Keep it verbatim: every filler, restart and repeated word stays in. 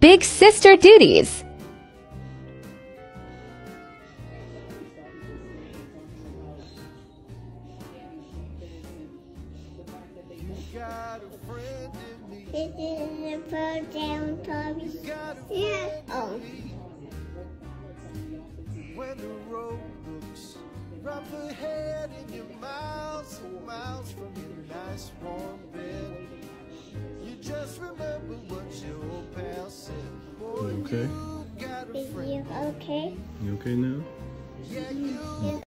Big sister duties. This is a bird down, Tommy. Yeah. Oh. When the road looks rough ahead and you're miles and miles from your nice warm bed, you just remember what your old pal said. Boy, You okay? you got a Is friend. you okay? You okay now? Yeah, you